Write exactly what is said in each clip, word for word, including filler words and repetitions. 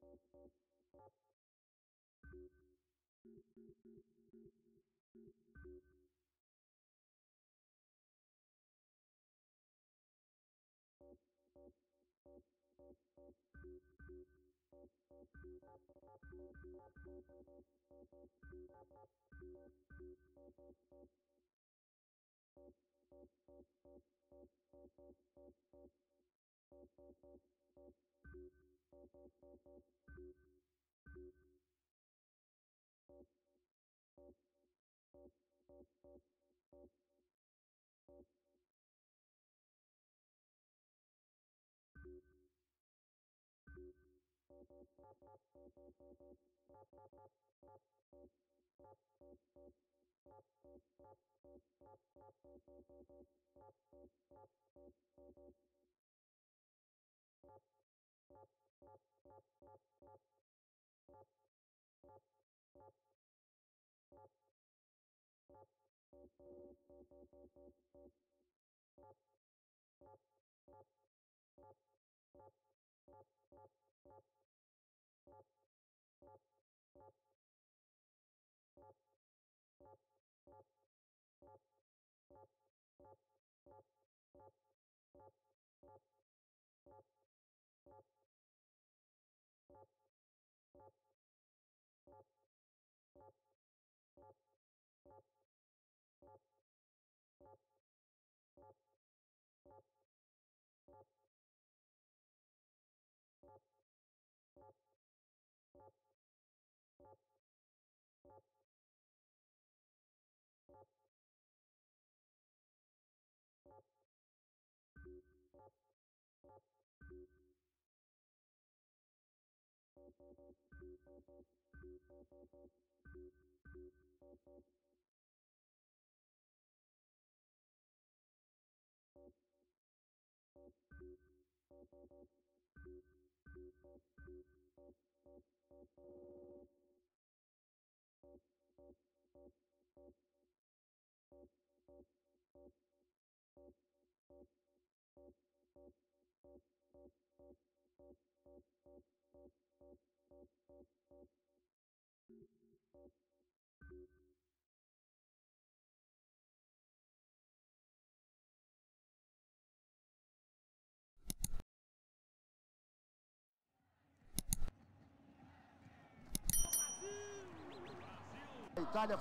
Itália.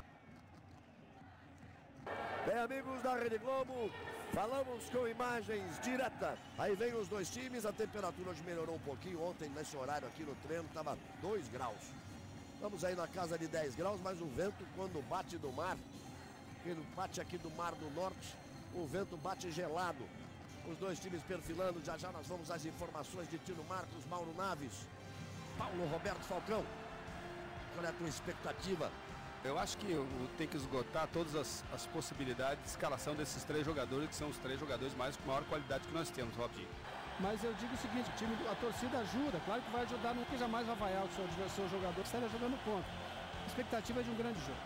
Bem, amigos da Rede Globo, falamos com imagens diretas. Aí vem os dois times, a temperatura hoje melhorou um pouquinho. Ontem, nesse horário aqui no treino, estava dois graus. Estamos aí na casa de dez graus, mas o vento, quando bate do mar, quando bate aqui do Mar do Norte, o vento bate gelado. Os dois times perfilando, já já nós vamos às informações de Tino Marcos, Mauro Naves, Paulo Roberto Falcão. Qual é a tua expectativa? Eu acho que tem que esgotar todas as, as possibilidades de escalação desses três jogadores, que são os três jogadores mais com maior qualidade que nós temos, Robinho. Mas eu digo o seguinte, o time, a torcida ajuda, claro que vai ajudar, não que jamais vai vaiar o seu, seu jogador que esteja jogando ponto. A expectativa é de um grande jogo.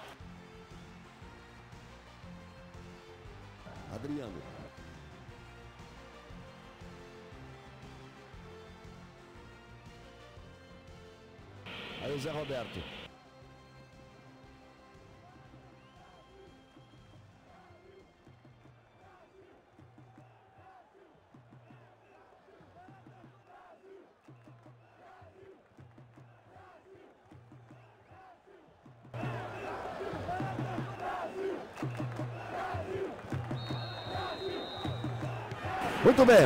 Adriano. Aí o Zé Roberto. Muito bem.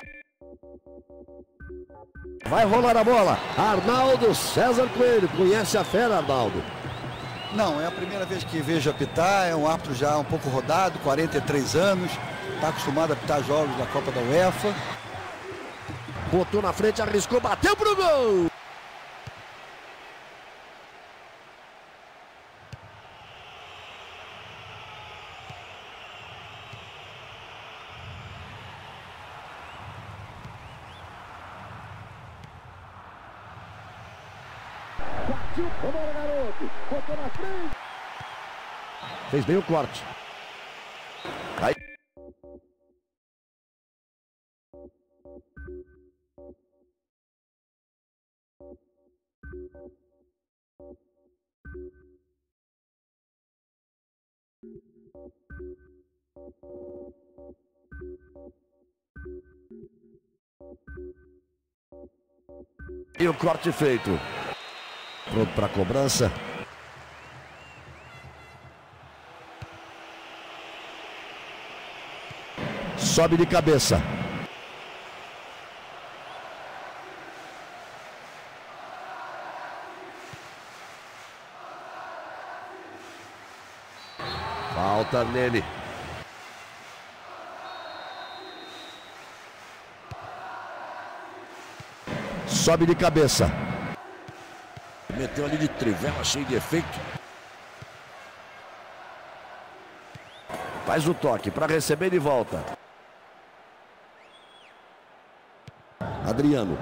Vai rolar a bola. Arnaldo César Coelho. Conhece a fera, Arnaldo? Não, é a primeira vez que vejo apitar. É um árbitro já um pouco rodado, quarenta e três anos. Está acostumado a apitar jogos da Copa da UEFA. Botou na frente, arriscou, bateu pro gol. Partiu, vambora, garoto. Botou na frente. Fez bem o corte. Aí. E o corte feito. Pronto para a cobrança. Sobe de cabeça. Falta nele. Sobe de cabeça. Meteu ali de trivela, cheio de efeito. Faz o toque para receber de volta. Adriano.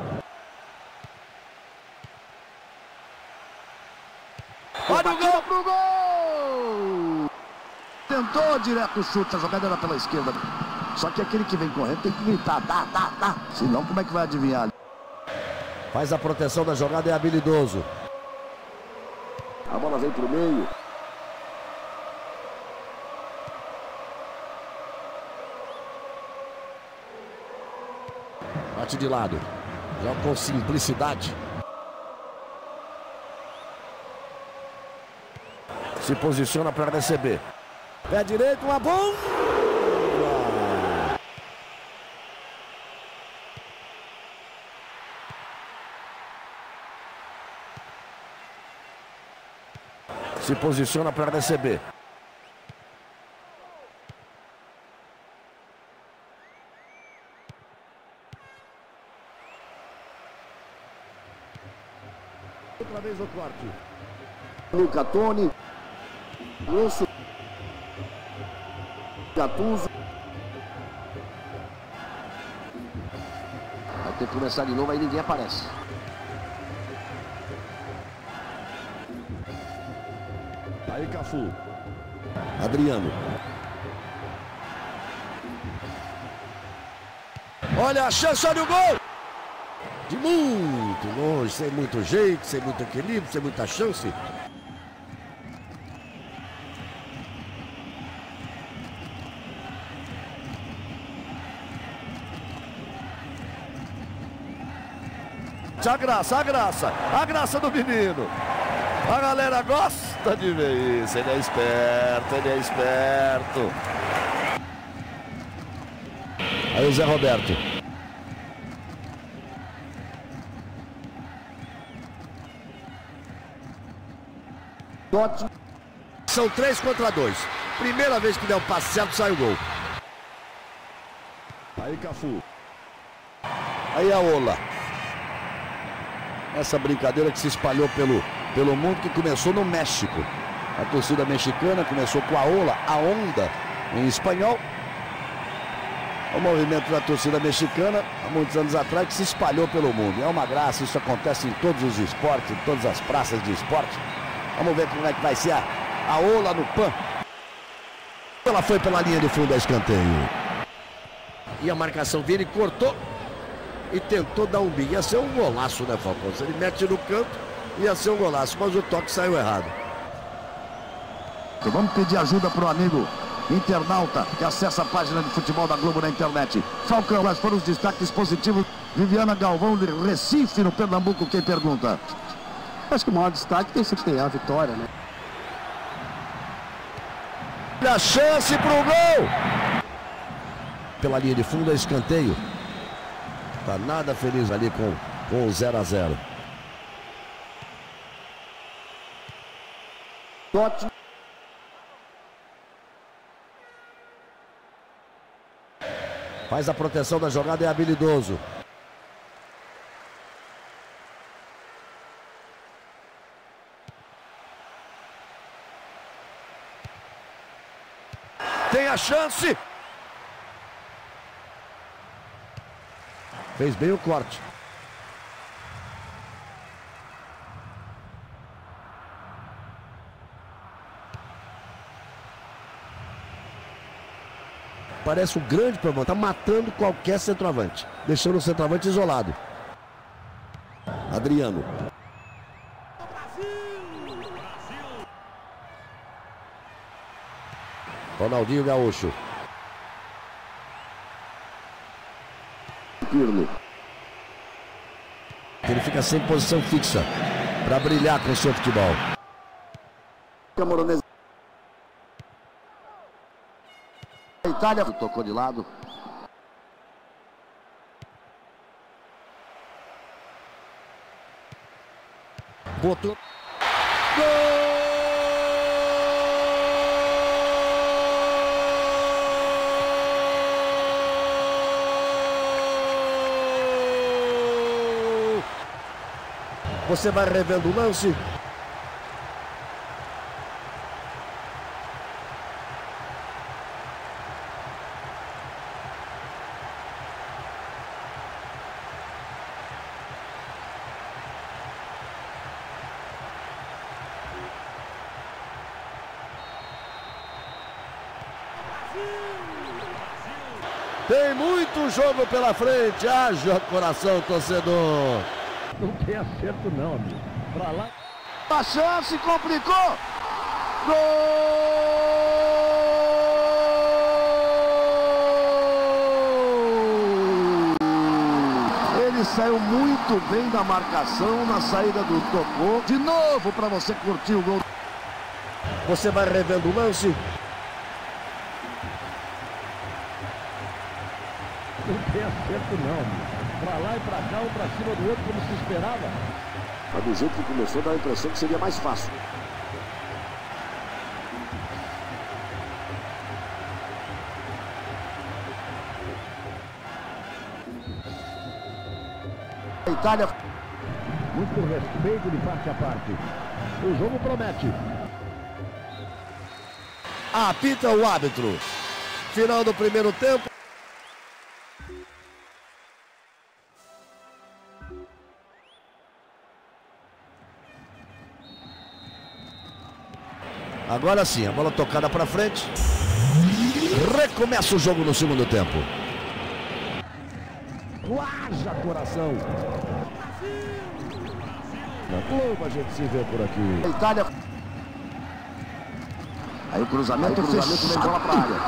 Olha o gol pro gol! Tentou direto o chute, a jogada era pela esquerda. Só que aquele que vem correndo tem que gritar, tá, tá, tá. Senão como é que vai adivinhar? Faz a proteção da jogada, é habilidoso. A bola vem pro meio. Bate de lado. Joga com simplicidade. Se posiciona para receber. Pé direito, uma bomba! Se posiciona para receber. Outra vez o corte. Luca Toni. Grosso. Gattuso. Vai ter que começar de novo, aí ninguém aparece. Aí Cafu. Adriano. Olha a chance, olha o gol! De muito longe, sem muito jeito, sem muito equilíbrio, sem muita chance. A graça, a graça, a graça do menino. A galera gosta de ver isso. Ele é esperto, ele é esperto. Aí o Zé Roberto. São três contra dois. Primeira vez que der um passe certo, sai o gol. Aí Cafu. Aí a Ola. Essa brincadeira que se espalhou pelo, pelo mundo, que começou no México. A torcida mexicana começou com a Ola, a onda em espanhol. O movimento da torcida mexicana, há muitos anos atrás, que se espalhou pelo mundo. É uma graça, isso acontece em todos os esportes, em todas as praças de esporte. Vamos ver como é que vai ser a, a Ola no Pan. Ela foi pela linha de fundo da escanteio. E a marcação vira e cortou. E tentou dar um bico. Ia ser um golaço, né, Falcão? Se ele mete no canto, ia ser um golaço. Mas o toque saiu errado. Vamos pedir ajuda para o amigo internauta que acessa a página de futebol da Globo na internet. Falcão, quais foram os destaques positivos? Viviana Galvão de Recife, no Pernambuco, quem pergunta? Acho que o maior destaque tem sido a vitória, né? A chance para o gol! Pela linha de fundo, é escanteio. Tá nada feliz ali com, com o zero a zero. Tote. Faz a proteção da jogada, é habilidoso. Tem a chance. Fez bem o corte. Parece um grande problema. Está matando qualquer centroavante. Deixando o centroavante isolado. Adriano. Ronaldinho Gaúcho. Pirlo. Ele fica sem posição fixa para brilhar com o seu futebol. A Itália tocou de lado. Botou. Gol! Você vai revendo o lance. Tem muito jogo pela frente. Haja coração, torcedor. Não tem acerto não, amigo. Pra lá. A chance, complicou. Gol! Ele saiu muito bem da marcação na saída do tocou. De novo para você curtir o gol. Você vai revendo o lance. Não tem acerto não, amigo. Pra lá e pra cá, um pra cima do outro, como se esperava. Mas do jeito que começou, dá a impressão que seria mais fácil. A Itália. Muito respeito de parte a parte. O jogo promete. Apita o árbitro. Final do primeiro tempo. Agora sim, a bola tocada para frente. Recomeça o jogo no segundo tempo. Haja coração. Na Globo a gente se vê por aqui. A Itália. Aí o cruzamento, Aí o cruzamento vem bola para a área.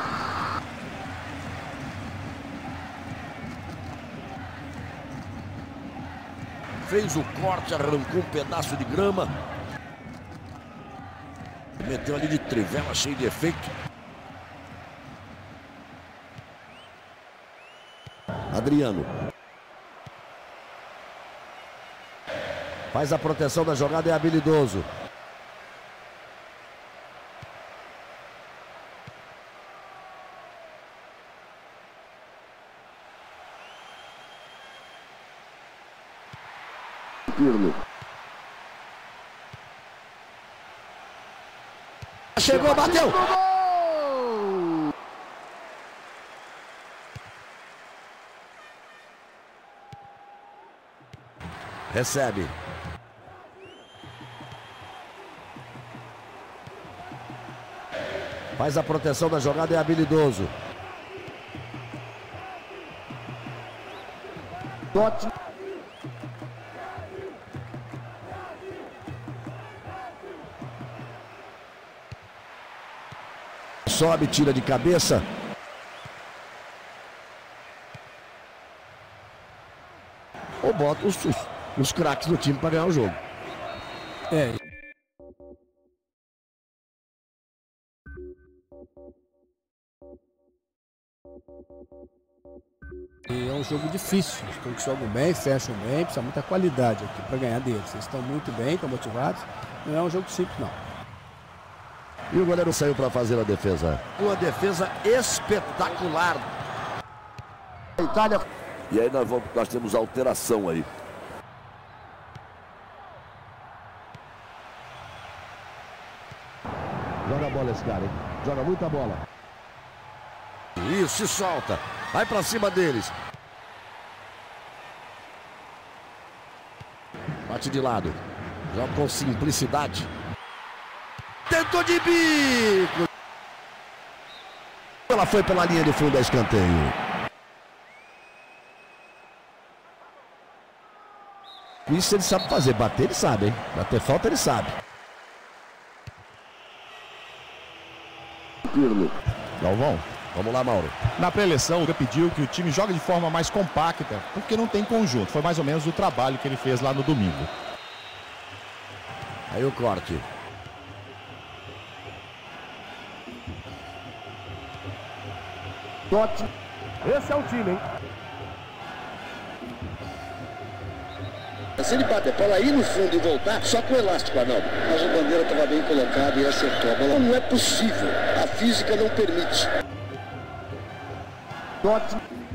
Fez o corte, arrancou um pedaço de grama. Meteu ali de trivela, cheio de efeito. Adriano. Faz a proteção da jogada, é habilidoso. Pirlo. Chegou, bateu! Recebe. Faz a proteção da jogada, é habilidoso. Tote. Sobe, tira de cabeça. Ou bota os, os, os craques do time para ganhar o jogo. É. E é um jogo difícil. Os turcos jogam bem, fecham bem, precisa muita qualidade aqui para ganhar deles. Eles estão muito bem, estão motivados. Não é um jogo simples, não. E o goleiro saiu para fazer a defesa. Uma defesa espetacular. A Itália. E aí nós, vamos, nós temos alteração aí. Joga a bola esse cara, hein? Joga muita bola. Isso, se solta. Vai para cima deles. Bate de lado. Joga com simplicidade. Tentou de bico. Ela foi pela linha de fundo a escanteio. Isso ele sabe fazer. Bater ele sabe, hein? Bater falta ele sabe. Pirlo. Galvão. Vamos lá, Mauro. Na pré-eleição, ele pediu que o time jogue de forma mais compacta, porque não tem conjunto. Foi mais ou menos o trabalho que ele fez lá no domingo. Aí o corte. Totti. Esse é o time, hein? Se ele bater para ela ir no fundo e voltar, só com o elástico, Arnaldo. Mas o Bandeira estava bem colocado e acertou. A bola não é possível. A física não permite. Totti.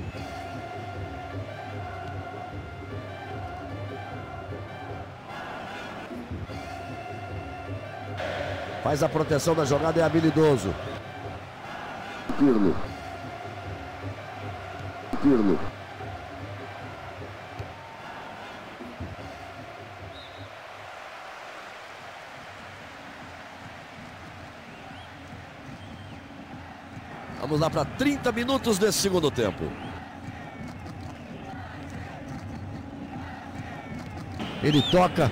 Faz a proteção da jogada, é habilidoso. Pirlo. Pirlo. Vamos lá para trinta minutos desse segundo tempo. Ele toca.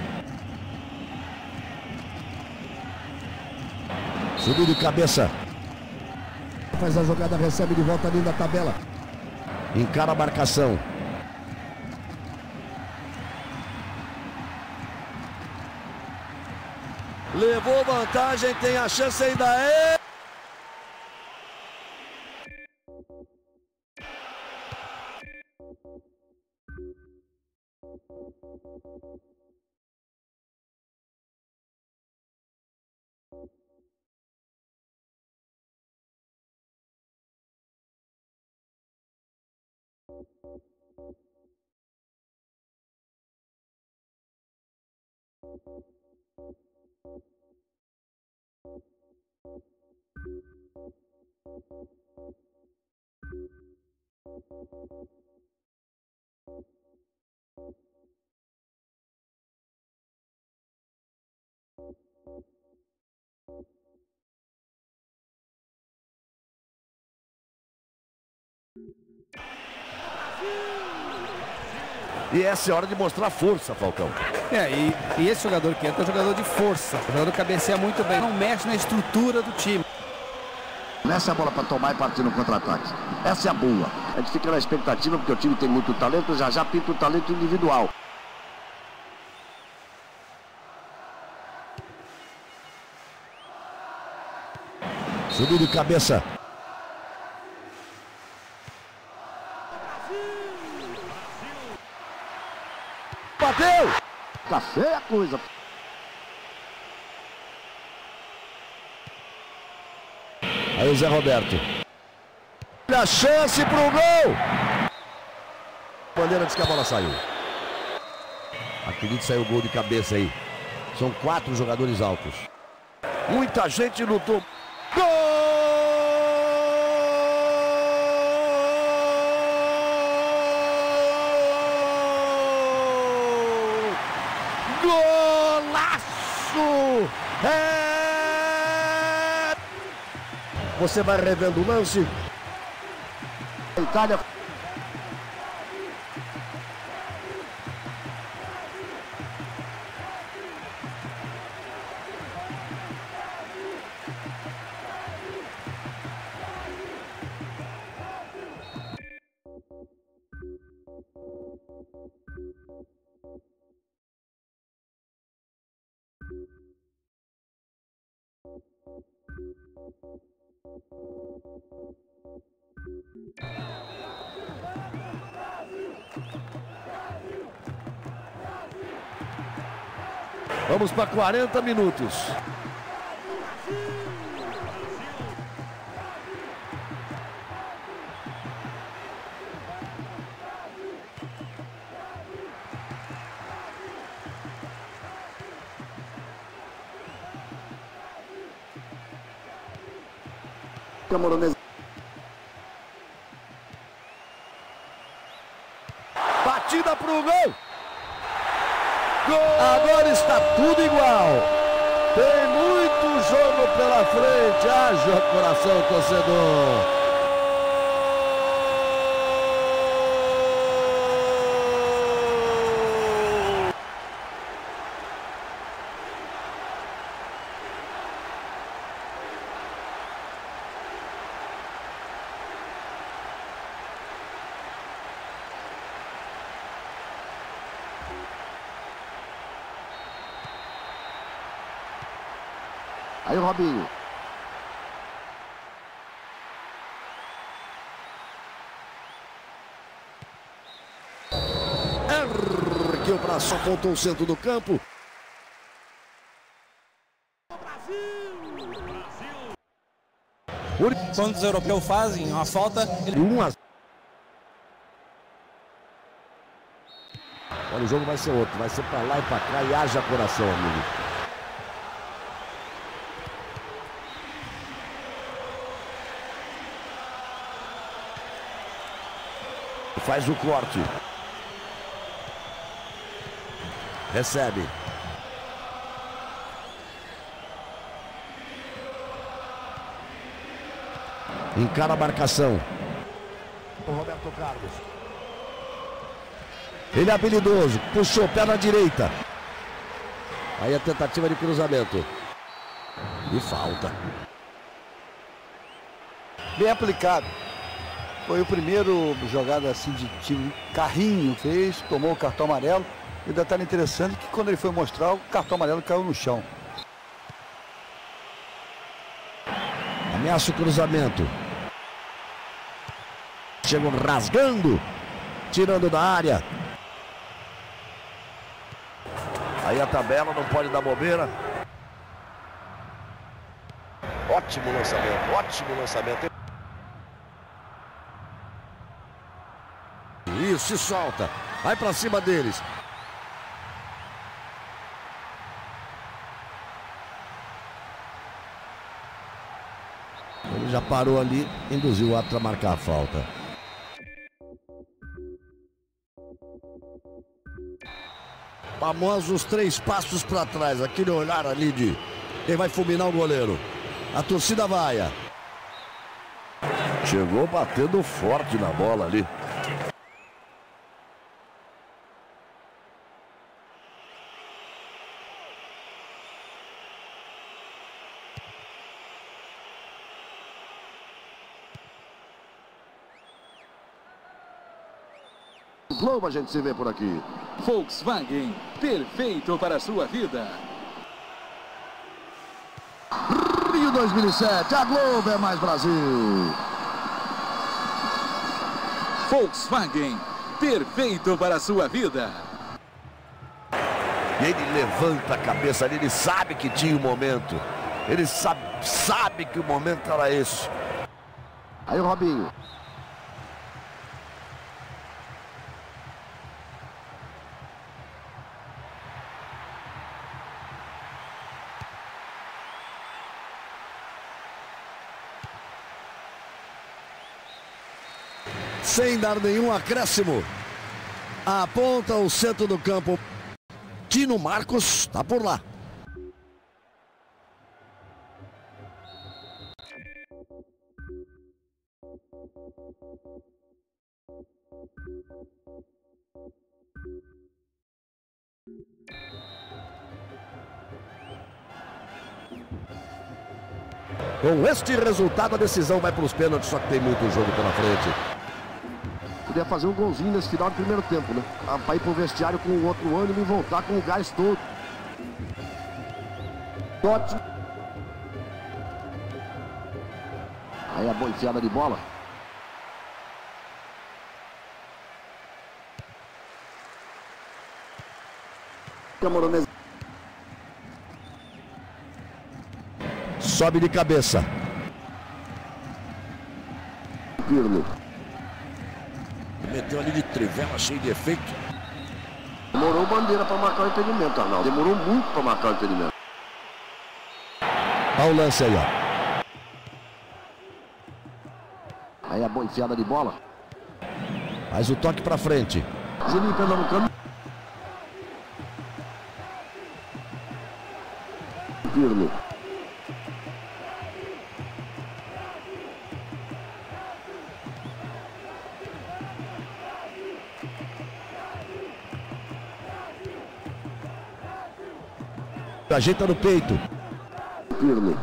Subiu de cabeça. Faz a jogada, recebe de volta ali na tabela. Encara a marcação. Levou vantagem, tem a chance ainda. É... E essa é hora de mostrar força, Falcão. É, e, e esse jogador que entra é um jogador de força. O jogador cabeceia muito bem, não mexe na estrutura do time. Nessa é a bola para tomar e partir no contra-ataque. Essa é a boa. A gente fica na expectativa porque o time tem muito talento, já já pinta o talento individual. Subiu de cabeça. Bateu! Tá feia a coisa. Aí o Zé Roberto. A chance pro gol! Bandeira diz que a bola saiu. Acredito que saiu o gol de cabeça aí. São quatro jogadores altos. Muita gente lutou. Gol! Golaço! É... Você vai revendo o lance. A Itália. Vamos para quarenta minutos. Camoronese. Batida pro gol. Gol! Agora está tudo igual. Tem muito jogo pela frente. Haja coração, torcedor. Aí o Robinho. Ergueu o braço, apontou o centro do campo. Quando os europeus fazem uma falta, ele... um a zero. Olha, o jogo vai ser outro, vai ser pra lá e pra cá e haja coração, amigo. Faz o corte. Recebe. Encara a marcação. O Roberto Carlos. Ele é habilidoso. Puxou, pé na direita. Aí a tentativa de cruzamento. E falta. Bem aplicado. Foi o primeiro jogada assim de time. Carrinho fez, tomou o cartão amarelo. E o detalhe interessante é que quando ele foi mostrar, o cartão amarelo caiu no chão. Ameaça o cruzamento. Chegam rasgando. Tirando da área. Aí a tabela não pode dar bobeira. Ótimo lançamento, ótimo lançamento. Isso, se solta. Vai pra cima deles. Ele já parou ali, induziu o árbitro a marcar a falta. Famosos três passos para trás. Aquele olhar ali de quem vai fulminar o goleiro. A torcida vaia. Chegou batendo forte na bola ali. Globo a gente se vê por aqui. Volkswagen, perfeito para a sua vida. Rio dois mil e sete, a Globo é mais Brasil. Volkswagen, perfeito para a sua vida. Ele levanta a cabeça ali, ele sabe que tinha o momento. Ele sabe, sabe que o momento era esse. Aí o Robinho. Sem dar nenhum acréscimo. Aponta o centro do campo. Tino Marcos está por lá. Com este resultado, a decisão vai para os pênaltis, só que tem muito jogo pela frente. Podia fazer um golzinho nesse final do primeiro tempo, né? Para ir pro vestiário com o outro ânimo e voltar com o gás todo. Ótimo. Aí a boa enfiada de bola. Sobe de cabeça. Pirlo. Meteu ali de trivela, cheio de efeito. Demorou bandeira para marcar o impedimento, Arnaldo. Demorou muito para marcar o impedimento. Olha o lance aí, ó. Aí a boa enfiada de bola. Faz o toque para frente. Juninho Pernambucano. Pirlo. Ajeita no peito. Pirlo.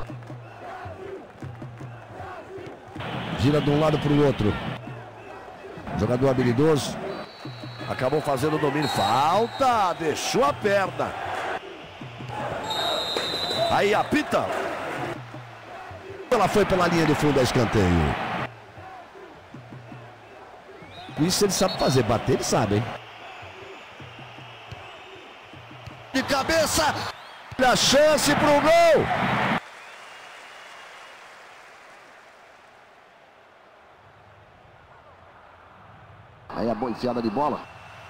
Gira de um lado para o outro. Jogador habilidoso. Acabou fazendo o domínio. Falta. Deixou a perna. Aí apita. Ela foi pela linha de fundo a escanteio. Isso ele sabe fazer, bater ele sabe, hein? De cabeça, a chance pro gol. Aí a boa enfiada de bola.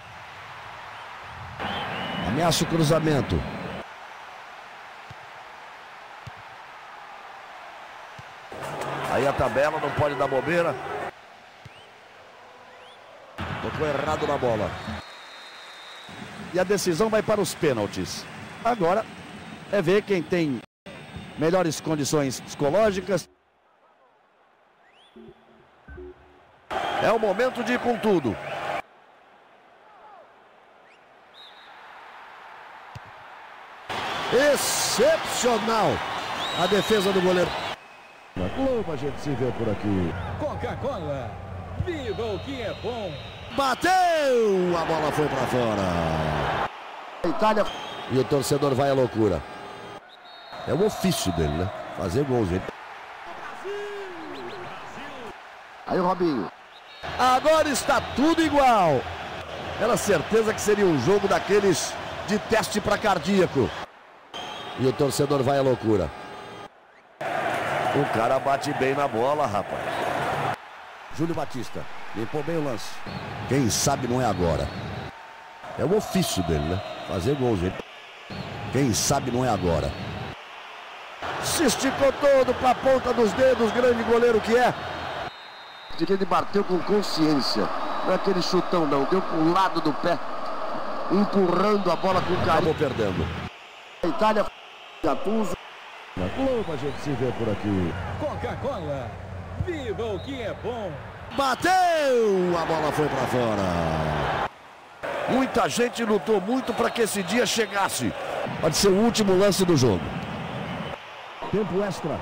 Ameaça o cruzamento. Aí a tabela não pode dar bobeira. Tocou errado na bola. E a decisão vai para os pênaltis. Agora é ver quem tem melhores condições psicológicas. É o momento de ir com tudo. Excepcional a defesa do goleiro. Na Globo a gente se vê por aqui. Coca-Cola, viva o que é bom. Bateu! A bola foi para fora. A Itália. E o torcedor vai à loucura. É o ofício dele, né? Fazer gol, gente. Aí o Robinho. Agora está tudo igual. Era certeza que seria um jogo daqueles de teste para cardíaco. E o torcedor vai à loucura. O cara bate bem na bola, rapaz. Júlio Batista limpou bem o lance. Quem sabe não é agora. É o ofício dele, né? Fazer gol, gente. Quem sabe não é agora. Se esticou todo para a ponta dos dedos, grande goleiro que é. Ele bateu com consciência. Não é aquele chutão, não. Deu para o lado do pé. Empurrando a bola com carinho. Acabou perdendo. A Itália. Gattuso. Na Globo a gente se vê por aqui. Coca-Cola, viva o que é bom. Bateu! A bola foi para fora. Muita gente lutou muito para que esse dia chegasse. Pode ser o último lance do jogo. Tempo extra.